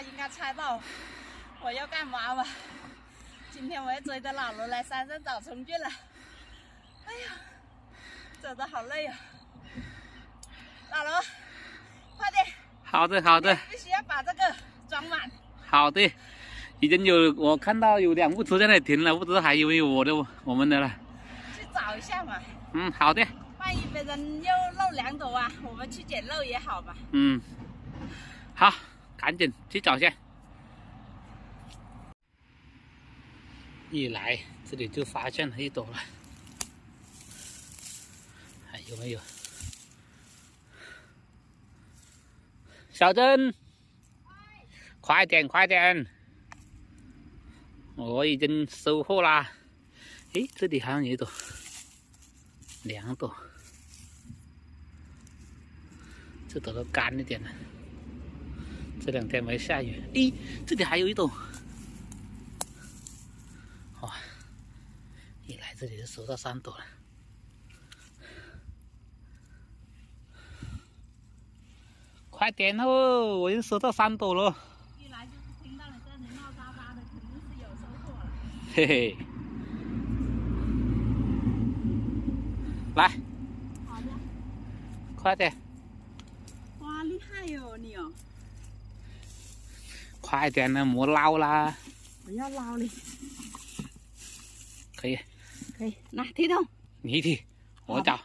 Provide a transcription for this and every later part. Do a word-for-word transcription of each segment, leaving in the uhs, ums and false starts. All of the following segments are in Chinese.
应该猜到我要干嘛吧？今天我要追着老罗来山上找虫菌了。哎呀，走得好累啊！老罗，快点！ 好的，好的。 必须要把这个装满。 好的，已经有我看到有两部车在那里停了，不知道还以为我的我们的了。 去找一下嘛。 嗯，好的。 万一别人又漏两朵啊，我们去捡漏也好嘛。 嗯，好，赶紧去找去。一来这里就发现了一朵了，还有没有？小珍，快点快点！我已经收获啦。诶，这里好像有一朵，两朵，这朵都干一点了。这两天没下雨。咦，这里还有一朵。哇，一来这里就收到三朵了。快点哦！我已经收到三朵了。 一来就是听到你这里闹喳喳的，肯定是有收获了。 嘿嘿。来。 好的。 快点。 哇，厉害哟你哦！ 快点的，莫捞啦！ 我要捞你。 可以。 可以，拿提桶。 你提，我找。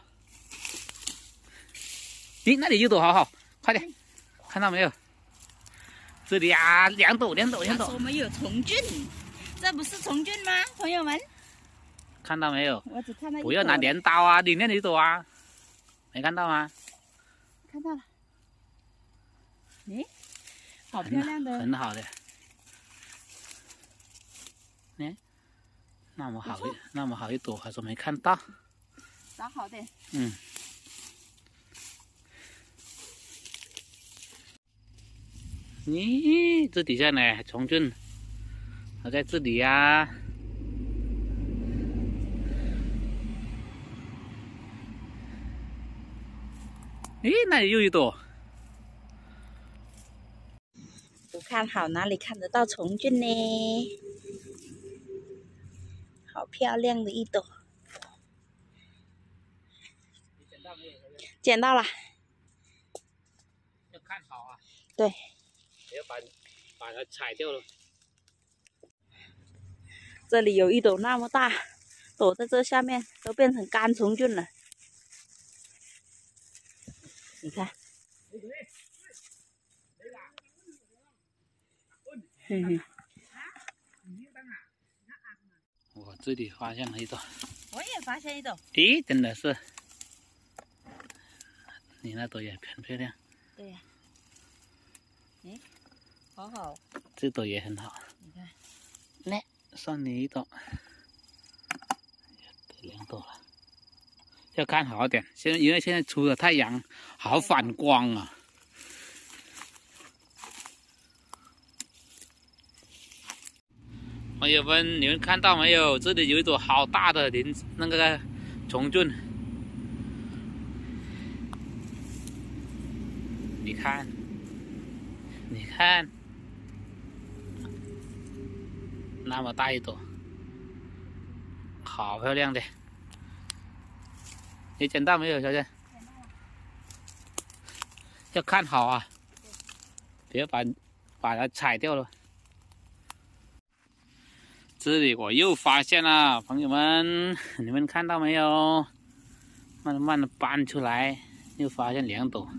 咦，那里有朵，好好，快点。看到没有？这里啊，两朵，两朵，两朵。 我们有虫菌，这不是虫菌吗，朋友们？ 看到没有？ 我只看到一朵。 不要拿镰刀啊！里面有一朵啊，没看到吗？ 看到了。诶，好漂亮的， 很好的。哎，那么好，那么好一朵，还说没看到。 找好的。 嗯。咦，这底下呢，虫菌还在这里呀、啊。咦，那里又一朵。 不看好哪里看得到虫菌呢？好漂亮的一朵。 捡到没有？ 捡到了。 要看好啊。 对。 不要把把它踩掉了。 这里有一朵那么大，躲在这下面都变成干虫菌了。你看。哼哼。 我这里发现了一朵。 我也发现一朵。 咦，真的是。你那朵也很漂亮。 对呀、啊。诶。好好， 这朵也很好。 你看， 来，算你一朵，得两朵了。要看好点，现在因为现在出的太阳好反光啊。朋友们，你们看到没有？这里有一朵好大的鳞，那个虫菌，你看，你看。那么大一朵，好漂亮的！你捡到没有，小姐？要看好啊，别把把它踩掉了。这里我又发现了，朋友们，你们看到没有？慢慢的搬出来，又发现两朵。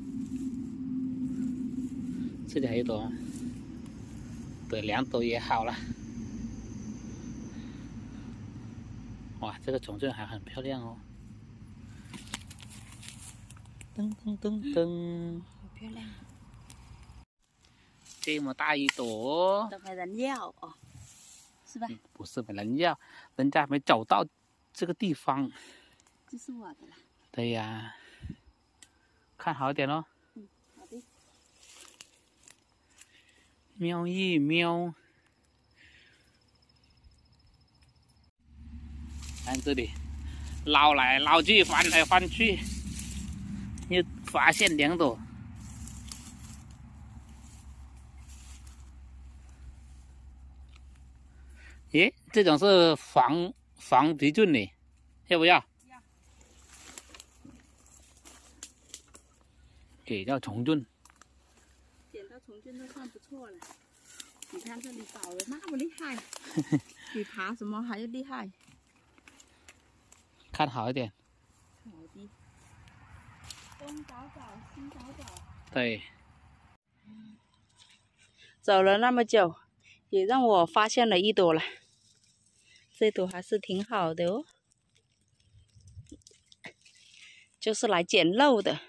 这里还有一朵，得两朵也好了。哇，这个虫菌还很漂亮哦！噔噔噔噔， 好漂亮！ 这么大一朵， 都没人要哦，是吧？ 嗯、不是没人要，人家没找到这个地方。 这是我的啦。 对呀，看好一点哦。 嗯，好的。 瞄一瞄。看这里，捞来捞去，翻来翻去，又发现两朵。 咦，这种是防防鼻菌的，要不要？ 要。 给到虫菌。 捡到虫菌都算不错了。你看这里找的那么厉害，比爬什么还要厉害。 看好一点。 好的。东找找，西找找。 对。 走了那么久，也让我发现了一朵了。这朵还是挺好的哦，就是来捡漏的。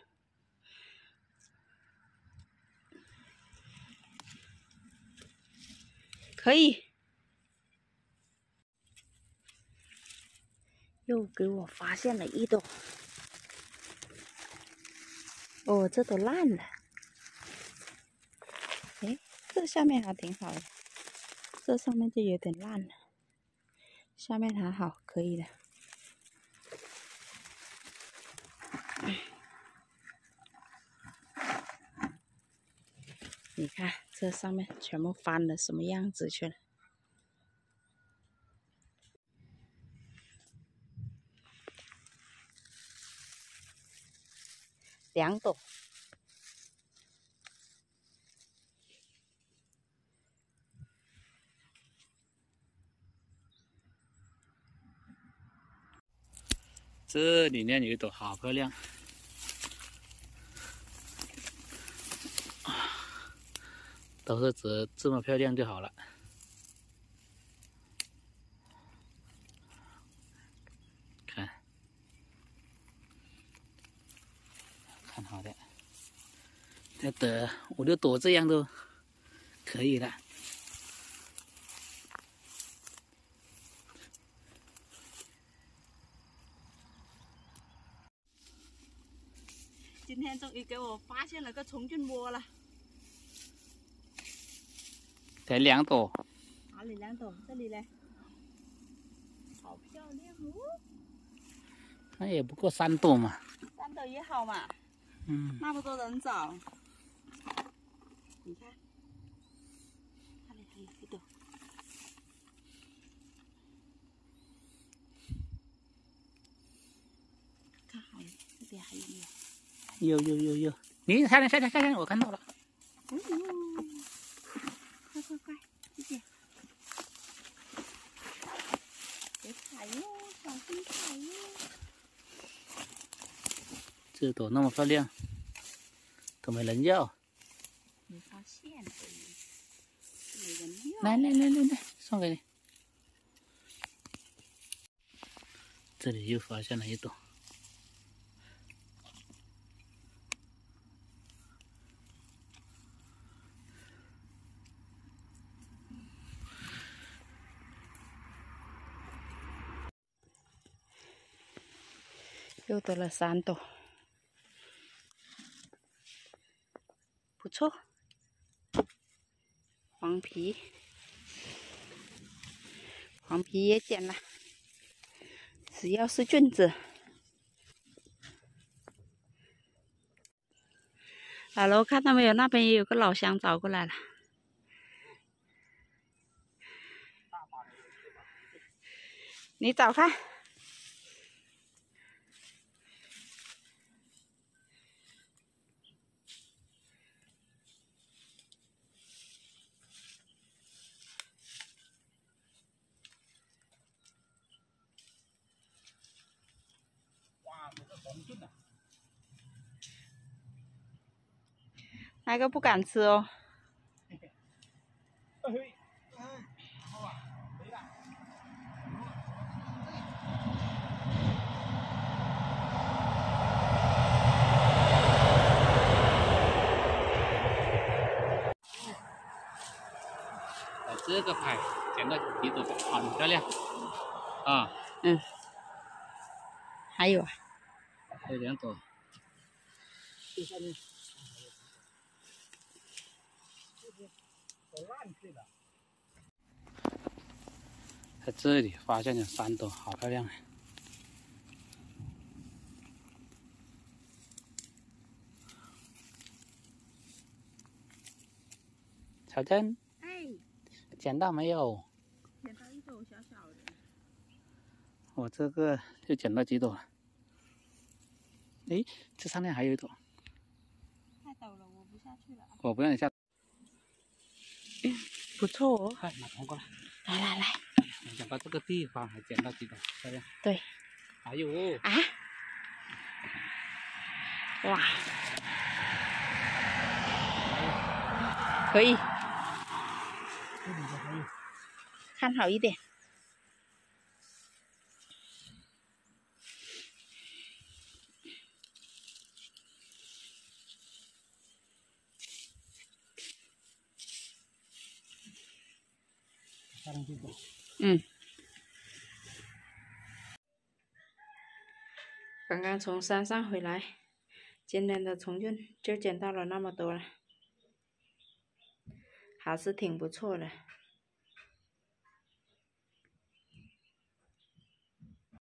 可以。又给我发现了一朵。哦，这朵烂了。哎，这下面还挺好的，这上面就有点烂了，下面还好，可以的。你看这上面全部翻了什么样子去了？两朵。 这里面有一朵好漂亮，都是指这么漂亮就好了。看，看好的，再得五六朵这样都可以了。 今天终于给我发现了个虫菌窝了， 才两朵。 哪里两朵？这里嘞，好漂亮哦！ 那也不过三朵嘛。 三朵也好嘛。 嗯。 那么多人找，你看，那里还有一朵。看好了，这边还有没有？ 有有有有，你下来下来下来，我看到了。 哦呦，快快快，谢谢。别踩哟，小心踩哟。 这朵那么漂亮，都没人要。 没发现，没人要。 来来来来来，送给你。这里又发现了一朵。 又得了三朵，不错。黄皮，黄皮也捡了，只要是菌子。老罗看到没有？那边也有个老乡找过来了。你找看。 哇，这是红菌啊！ 那个不敢吃哦。 这个牌捡到几朵，很漂亮啊。 嗯。还有啊。 还有两朵。这下面。在这里发现了三朵，好漂亮啊！小珍， 哎， 捡到没有？ 捡到一朵。 头小小的。 我这个就捡到几朵了。诶，这上面还有一朵。 太陡了，我不下去了。 我不让你下。 不错哦。 快拿桶过来。 来来来。 没想到这个地方还捡到几朵，漂亮。 对。 还有哦。 啊！哇！可以。 这里还有。 看好一点。嗯。刚刚从山上回来，今天的虫菌就捡到了那么多了，还是挺不错的。